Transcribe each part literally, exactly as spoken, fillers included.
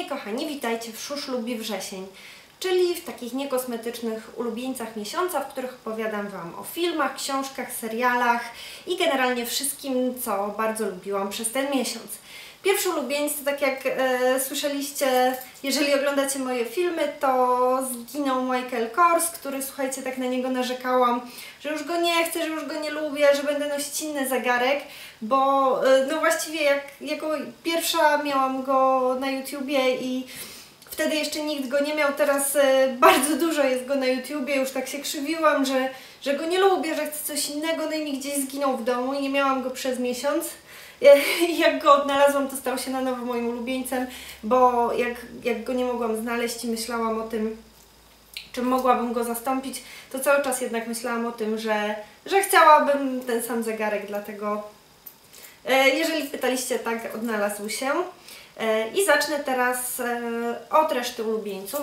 Moi kochani, witajcie w Szusz lubi wrzesień, czyli w takich niekosmetycznych ulubieńcach miesiąca, w których opowiadam Wam o filmach, książkach, serialach i generalnie wszystkim, co bardzo lubiłam przez ten miesiąc. Pierwszy ulubieniec to, tak jak e, słyszeliście, jeżeli oglądacie moje filmy, to zginął Michael Kors, który, słuchajcie, tak na niego narzekałam, że już go nie chcę, że już go nie lubię, że będę nosić inny zegarek, bo e, no właściwie jak jako pierwsza miałam go na YouTubie i wtedy jeszcze nikt go nie miał, teraz e, bardzo dużo jest go na YouTubie, już tak się krzywiłam, że, że go nie lubię, że chcę coś innego, no i mi gdzieś zginął w domu i nie miałam go przez miesiąc. Jak go odnalazłam, to stał się na nowo moim ulubieńcem, bo jak, jak go nie mogłam znaleźć i myślałam o tym, czym mogłabym go zastąpić, to cały czas jednak myślałam o tym, że, że chciałabym ten sam zegarek, dlatego jeżeli pytaliście, tak odnalazł się. I zacznę teraz od reszty ulubieńców.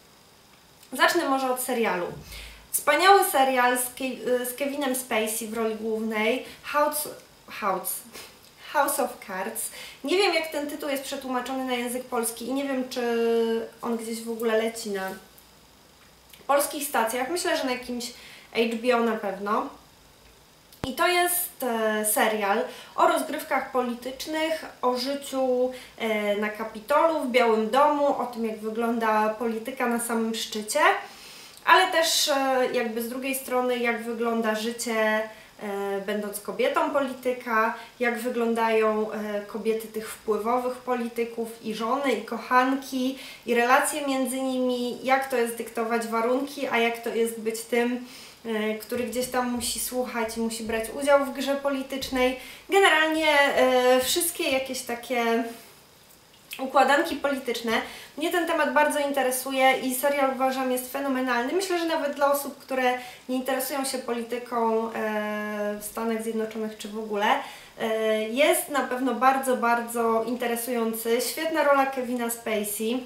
Zacznę może od serialu. Wspaniały serial z, Ke z Kevinem Spacey w roli głównej, House... House. House of Cards. Nie wiem, jak ten tytuł jest przetłumaczony na język polski i nie wiem, czy on gdzieś w ogóle leci na polskich stacjach. Myślę, że na jakimś H B O na pewno. I to jest e, serial o rozgrywkach politycznych, o życiu e, na Kapitolu, w Białym Domu, o tym, jak wygląda polityka na samym szczycie, ale też e, jakby z drugiej strony, jak wygląda życie E, będąc kobietą polityka, jak wyglądają e, kobiety tych wpływowych polityków i żony, i kochanki, i relacje między nimi, jak to jest dyktować warunki, a jak to jest być tym, e, który gdzieś tam musi słuchać, musi brać udział w grze politycznej. Generalnie e, wszystkie jakieś takie układanki polityczne. Mnie ten temat bardzo interesuje i serial uważam jest fenomenalny. Myślę, że nawet dla osób, które nie interesują się polityką w Stanach Zjednoczonych czy w ogóle, jest na pewno bardzo, bardzo interesujący. Świetna rola Kevina Spacey.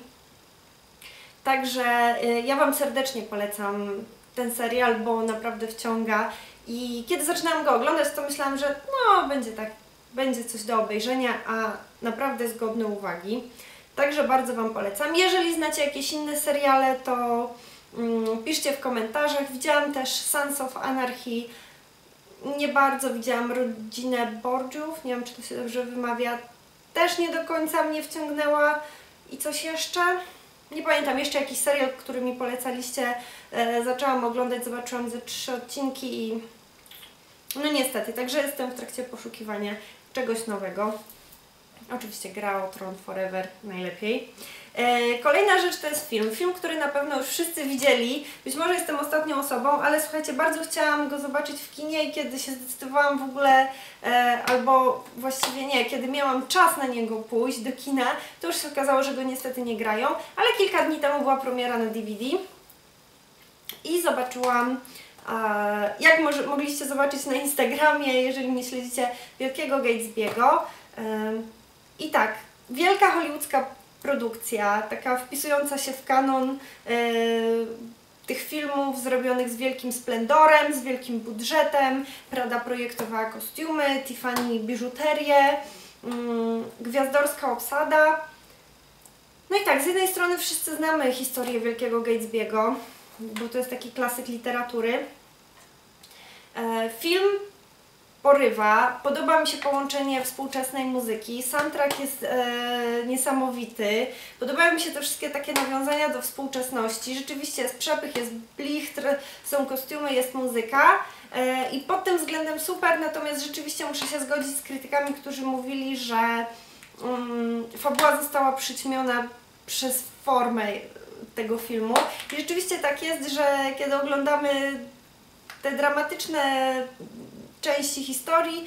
Także ja Wam serdecznie polecam ten serial, bo naprawdę wciąga. I kiedy zaczynałam go oglądać, to myślałam, że no będzie tak, będzie coś do obejrzenia, a naprawdę jest godny uwagi. Także bardzo Wam polecam. Jeżeli znacie jakieś inne seriale, to mm, piszcie w komentarzach. Widziałam też Sons of Anarchy. Nie bardzo widziałam Rodzinę Borgiów. Nie wiem, czy to się dobrze wymawia. Też nie do końca mnie wciągnęła. I coś jeszcze? Nie pamiętam. Jeszcze jakiś serial, który mi polecaliście. E, zaczęłam oglądać, zobaczyłam ze trzy odcinki i no niestety. Także jestem w trakcie poszukiwania czegoś nowego. Oczywiście gra o Tron Forever najlepiej. E, kolejna rzecz to jest film. Film, który na pewno już wszyscy widzieli. Być może jestem ostatnią osobą, ale słuchajcie, bardzo chciałam go zobaczyć w kinie i kiedy się zdecydowałam w ogóle, e, albo właściwie nie, kiedy miałam czas na niego pójść do kina, to już się okazało, że go niestety nie grają, ale kilka dni temu była premiera na D V D i zobaczyłam, e, jak może, mogliście zobaczyć na Instagramie, jeżeli nie śledzicie, Wielkiego Gatesby'ego. E, I tak, wielka hollywoodzka produkcja, taka wpisująca się w kanon yy, tych filmów zrobionych z wielkim splendorem, z wielkim budżetem. Prada projektowała kostiumy, Tiffany biżuterię, yy, gwiazdorska obsada. No i tak, z jednej strony wszyscy znamy historię Wielkiego Gatesby'ego, bo to jest taki klasyk literatury. Yy, film porywa. Podoba mi się połączenie współczesnej muzyki. Soundtrack jest e, niesamowity. Podobają mi się te wszystkie takie nawiązania do współczesności. Rzeczywiście jest przepych, jest blichtr, są kostiumy, jest muzyka. E, I pod tym względem super, natomiast rzeczywiście muszę się zgodzić z krytykami, którzy mówili, że um, fabuła została przyćmiona przez formę tego filmu. I rzeczywiście tak jest, że kiedy oglądamy te dramatyczne części historii,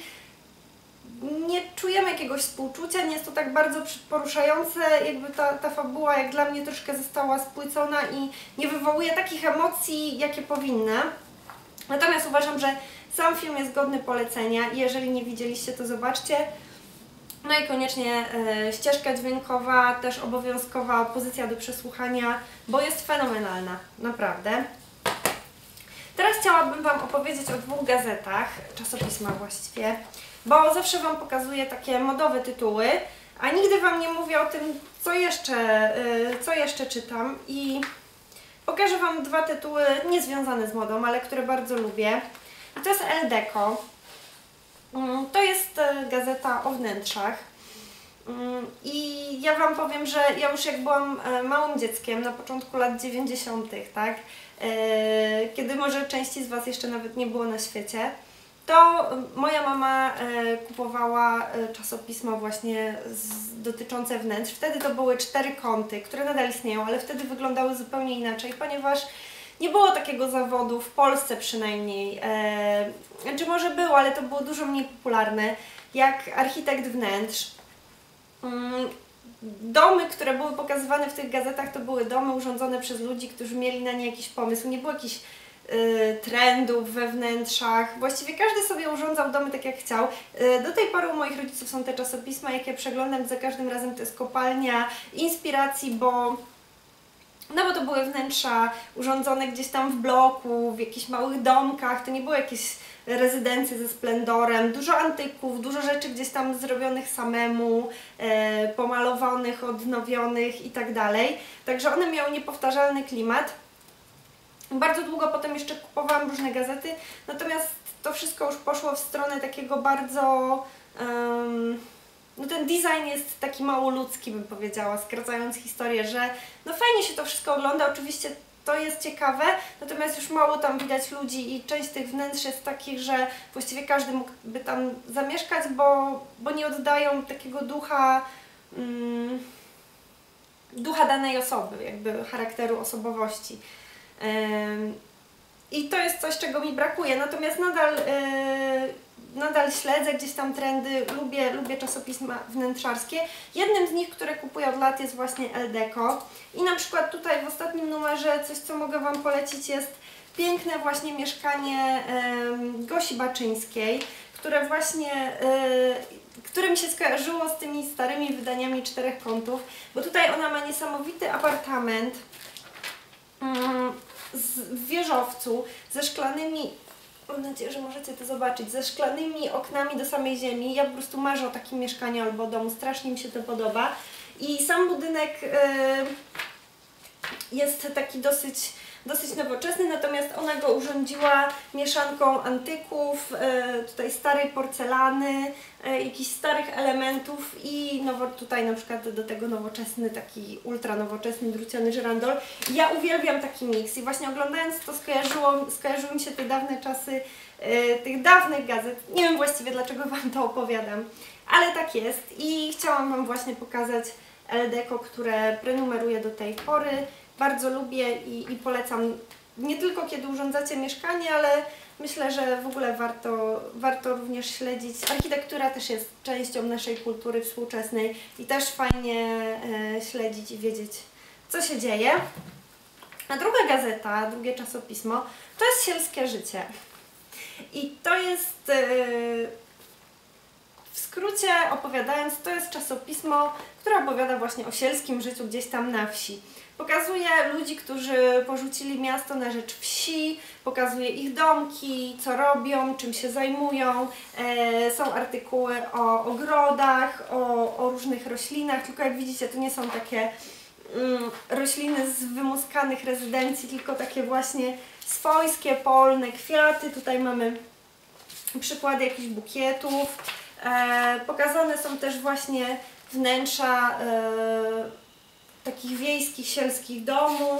nie czujemy jakiegoś współczucia, nie jest to tak bardzo poruszające, jakby ta, ta fabuła jak dla mnie troszkę została spłycona i nie wywołuje takich emocji, jakie powinna. Natomiast uważam, że sam film jest godny polecenia i jeżeli nie widzieliście, to zobaczcie. No i koniecznie e, ścieżka dźwiękowa, też obowiązkowa pozycja do przesłuchania, bo jest fenomenalna, naprawdę. Teraz chciałabym Wam opowiedzieć o dwóch gazetach, czasopismach właściwie, bo zawsze Wam pokazuję takie modowe tytuły, a nigdy Wam nie mówię o tym, co jeszcze, co jeszcze czytam i pokażę Wam dwa tytuły niezwiązane z modą, ale które bardzo lubię. I to jest Elle Decor. To jest gazeta o wnętrzach. I ja Wam powiem, że ja już jak byłam małym dzieckiem na początku lat dziewięćdziesiątych, tak, kiedy może części z Was jeszcze nawet nie było na świecie, to moja mama kupowała czasopisma właśnie z, dotyczące wnętrz. Wtedy to były cztery kąty, które nadal istnieją, ale wtedy wyglądały zupełnie inaczej, ponieważ nie było takiego zawodu, w Polsce przynajmniej, e, czy może było, ale to było dużo mniej popularne, jak architekt wnętrz. Mm, domy, które były pokazywane w tych gazetach, to były domy urządzone przez ludzi, którzy mieli na nie jakiś pomysł. Nie było jakichś y, trendów we wnętrzach. Właściwie każdy sobie urządzał domy tak jak chciał. Y, do tej pory u moich rodziców są te czasopisma, jak ja przeglądam, za każdym razem to jest kopalnia inspiracji, bo no bo to były wnętrza urządzone gdzieś tam w bloku, w jakichś małych domkach, to nie były jakieś rezydencje ze splendorem, dużo antyków, dużo rzeczy gdzieś tam zrobionych samemu, e, pomalowanych, odnowionych i tak dalej. Także one miały niepowtarzalny klimat. Bardzo długo potem jeszcze kupowałam różne gazety, natomiast to wszystko już poszło w stronę takiego bardzo... Um, no ten design jest taki mało ludzki, bym powiedziała, skracając historię, że no fajnie się to wszystko ogląda, oczywiście to jest ciekawe, natomiast już mało tam widać ludzi i część tych wnętrz jest takich, że właściwie każdy mógłby tam zamieszkać, bo, bo nie oddają takiego ducha, mm, ducha danej osoby, jakby charakteru, osobowości. Ym, I to jest coś, czego mi brakuje, natomiast nadal... Yy, Nadal śledzę gdzieś tam trendy, lubię, lubię czasopisma wnętrzarskie. Jednym z nich, które kupuję od lat, jest właśnie Elle Decor. I na przykład tutaj w ostatnim numerze coś, co mogę Wam polecić, jest piękne właśnie mieszkanie um, Gosi Baczyńskiej, które właśnie, y, które mi się skojarzyło z tymi starymi wydaniami czterech kątów, bo tutaj ona ma niesamowity apartament um, z, w wieżowcu ze szklanymi... Mam nadzieję, że możecie to zobaczyć, ze szklanymi oknami do samej ziemi. Ja po prostu marzę o takim mieszkaniu albo domu, strasznie mi się to podoba. I sam budynek yy, jest taki dosyć, dosyć nowoczesny, natomiast ona go urządziła mieszanką antyków, yy, tutaj starej porcelany, yy, jakichś starych elementów i nowo, tutaj na przykład do tego nowoczesny, taki ultra nowoczesny druciany żyrandol. Ja uwielbiam taki miks i właśnie oglądając to skojarzyło, skojarzyły mi się te dawne czasy yy, tych dawnych gazet. Nie wiem właściwie dlaczego Wam to opowiadam, ale tak jest i chciałam Wam właśnie pokazać Elle Decor, które prenumeruję do tej pory. Bardzo lubię i, i polecam nie tylko kiedy urządzacie mieszkanie, ale myślę, że w ogóle warto, warto również śledzić. Architektura też jest częścią naszej kultury współczesnej i też fajnie e, śledzić i wiedzieć, co się dzieje. A druga gazeta, drugie czasopismo, to jest Sielskie Życie. I to jest, e, w skrócie opowiadając, to jest czasopismo, które opowiada właśnie o sielskim życiu gdzieś tam na wsi. Pokazuje ludzi, którzy porzucili miasto na rzecz wsi, pokazuje ich domki, co robią, czym się zajmują. E, są artykuły o ogrodach, o, o różnych roślinach, tylko jak widzicie to nie są takie mm, rośliny z wymuskanych rezydencji, tylko takie właśnie swojskie, polne kwiaty. Tutaj mamy przykłady jakichś bukietów. E, pokazane są też właśnie wnętrza e, takich wiejskich, sielskich domów.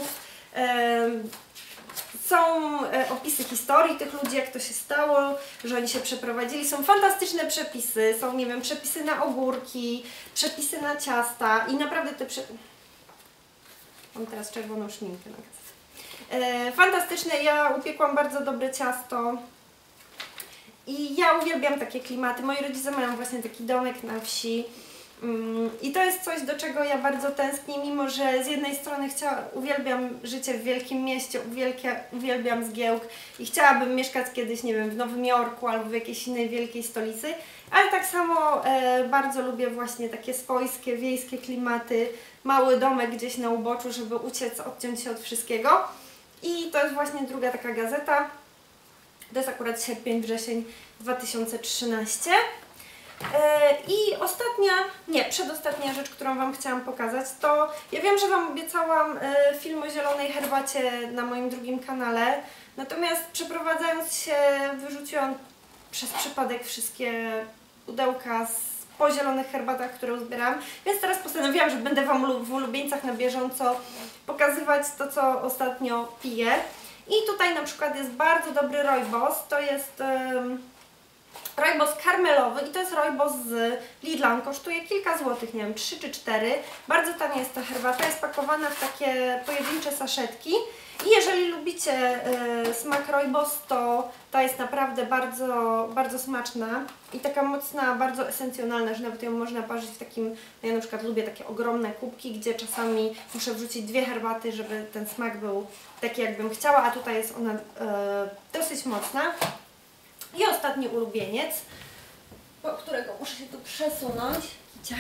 Są opisy historii tych ludzi, jak to się stało, że oni się przeprowadzili. Są fantastyczne przepisy, są, nie wiem, przepisy na ogórki, przepisy na ciasta i naprawdę te prze... Mam teraz czerwoną szminkę na gazetę. Fantastyczne, ja upiekłam bardzo dobre ciasto i ja uwielbiam takie klimaty. Moi rodzice mają właśnie taki domek na wsi. I to jest coś, do czego ja bardzo tęsknię, mimo że z jednej strony chciała, uwielbiam życie w wielkim mieście, uwielkia, uwielbiam zgiełk i chciałabym mieszkać kiedyś, nie wiem, w Nowym Jorku albo w jakiejś innej wielkiej stolicy, ale tak samo e, bardzo lubię właśnie takie swojskie, wiejskie klimaty, mały domek gdzieś na uboczu, żeby uciec, odciąć się od wszystkiego. I to jest właśnie druga taka gazeta, to jest akurat sierpień, wrzesień dwa tysiące trzynasty. I ostatnia, nie, przedostatnia rzecz, którą Wam chciałam pokazać, to ja wiem, że Wam obiecałam film o zielonej herbacie na moim drugim kanale, natomiast przeprowadzając się wyrzuciłam przez przypadek wszystkie pudełka z po zielonych herbatach, które uzbierałam, więc teraz postanowiłam, że będę Wam w ulubieńcach na bieżąco pokazywać to, co ostatnio piję. I tutaj na przykład jest bardzo dobry rooibos, to jest um, rooibos karmelowy i to jest rooibos z Lidla, on kosztuje kilka złotych, nie wiem, trzy czy cztery. Bardzo tania jest ta herbata, jest pakowana w takie pojedyncze saszetki. I jeżeli lubicie y, smak rooibos, to ta jest naprawdę bardzo, bardzo smaczna i taka mocna, bardzo esencjonalna, że nawet ją można parzyć w takim, ja na przykład lubię takie ogromne kubki, gdzie czasami muszę wrzucić dwie herbaty, żeby ten smak był taki, jakbym chciała, a tutaj jest ona y, dosyć mocna. I ostatni ulubieniec, po którego muszę się tu przesunąć, Kicia.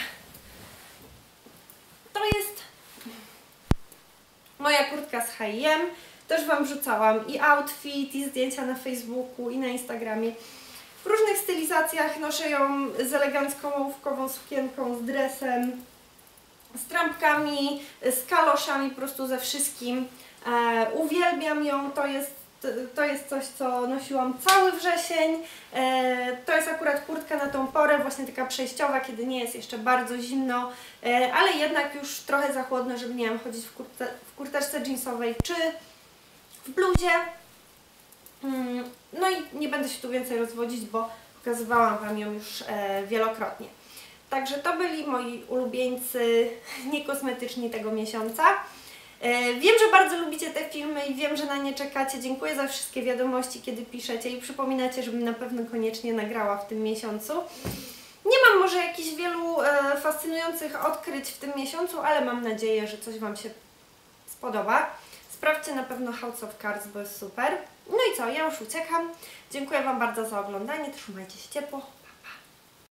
To jest moja kurtka z H i M. Też Wam wrzucałam i outfit, i zdjęcia na Facebooku, i na Instagramie. W różnych stylizacjach noszę ją z elegancką ołówkową sukienką, z dresem, z trampkami, z kaloszami, po prostu ze wszystkim. E, uwielbiam ją, to jest To jest coś, co nosiłam cały wrzesień. To jest akurat kurtka na tą porę, właśnie taka przejściowa, kiedy nie jest jeszcze bardzo zimno, ale jednak już trochę za chłodno, żeby, nie wiem, chodzić w, kurtce, w kurteczce jeansowej czy w bluzie. No i nie będę się tu więcej rozwodzić, bo pokazywałam Wam ją już wielokrotnie. Także to byli moi ulubieńcy niekosmetyczni tego miesiąca. Wiem, że bardzo lubicie te filmy i wiem, że na nie czekacie. Dziękuję za wszystkie wiadomości, kiedy piszecie i przypominacie, żebym na pewno koniecznie nagrała w tym miesiącu. Nie mam może jakichś wielu e, fascynujących odkryć w tym miesiącu, ale mam nadzieję, że coś Wam się spodoba. Sprawdźcie na pewno House of Cards, bo jest super. No i co, ja już uciekam. Dziękuję Wam bardzo za oglądanie. Trzymajcie się ciepło.